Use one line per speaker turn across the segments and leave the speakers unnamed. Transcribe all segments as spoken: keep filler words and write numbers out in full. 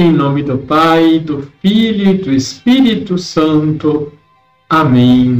Em nome do Pai, do Filho e do Espírito Santo. Amém.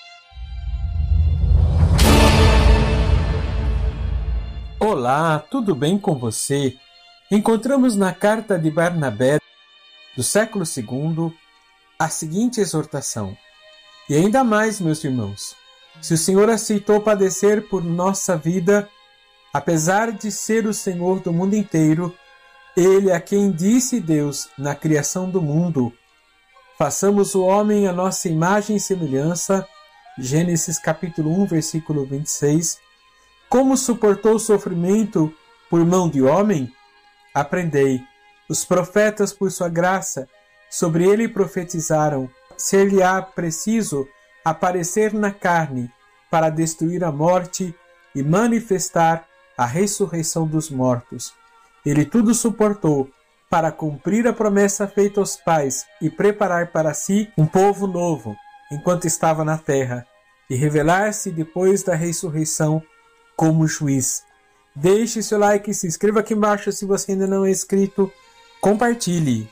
Olá, tudo bem com você? Encontramos na carta de Barnabé, do século segundo, a seguinte exortação. E ainda mais, meus irmãos, se o Senhor aceitou padecer por nossa vida, apesar de ser o Senhor do mundo inteiro, Ele a quem disse Deus na criação do mundo, façamos o homem a nossa imagem e semelhança, Gênesis capítulo um, versículo vinte e seis, como suportou o sofrimento por mão de homem? Aprendei, os profetas por sua graça sobre ele profetizaram, ser-lhe-á preciso aparecer na carne para destruir a morte e manifestar a ressurreição dos mortos. Ele tudo suportou para cumprir a promessa feita aos pais e preparar para si um povo novo, enquanto estava na terra, e revelar-se depois da ressurreição como juiz. Deixe seu like, se inscreva aqui embaixo se você ainda não é inscrito, compartilhe.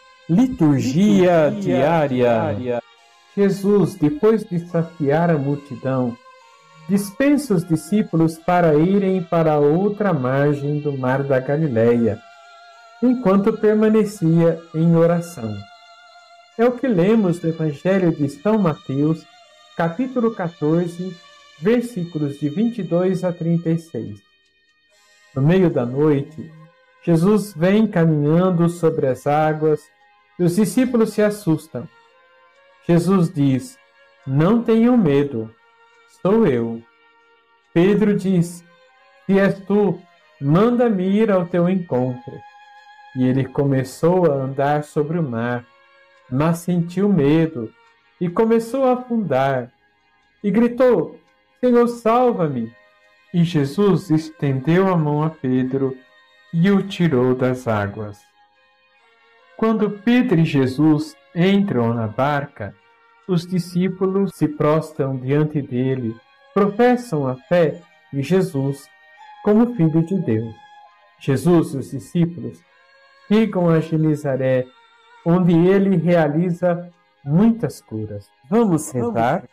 Liturgia, Liturgia diária. diária. Jesus, depois de saciar a multidão, dispensa os discípulos para irem para a outra margem do mar da Galileia, enquanto permanecia em oração. É o que lemos do Evangelho de São Mateus, capítulo quatorze, versículos de vinte e dois a trinta e seis. No meio da noite, Jesus vem caminhando sobre as águas e os discípulos se assustam. Jesus diz: "Não tenham medo. Sou eu." Pedro diz: "Se és tu, manda-me ir ao teu encontro." E ele começou a andar sobre o mar, mas sentiu medo e começou a afundar. E gritou: "Senhor, salva-me!" E Jesus estendeu a mão a Pedro e o tirou das águas. Quando Pedro e Jesus entram na barca, os discípulos se prostram diante dele, professam a fé em Jesus como Filho de Deus. Jesus e os discípulos chegam a Genezaré, onde ele realiza muitas curas. Vamos rezar?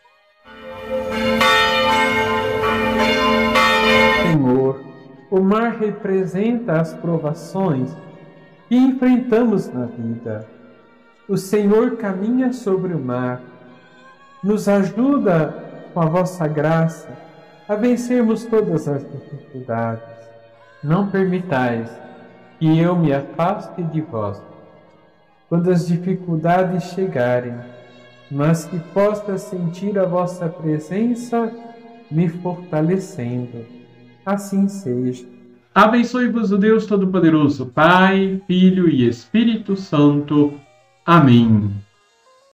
Senhor, o mar representa as provações que enfrentamos na vida. O Senhor caminha sobre o mar. Nos ajuda, com a vossa graça, a vencermos todas as dificuldades. Não permitais que eu me afaste de vós quando as dificuldades chegarem, mas que possa sentir a vossa presença me fortalecendo. Assim seja.
Abençoe-vos o Deus Todo-Poderoso, Pai, Filho e Espírito Santo. Amém.